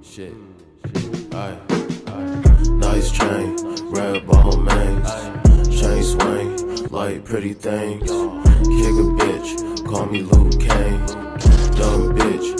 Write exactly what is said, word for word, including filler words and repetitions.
Shit. Aye. Nice chain, red ball mains, chain swing, like pretty things. Kick a bitch, call me Luke Kane. Dumb bitch,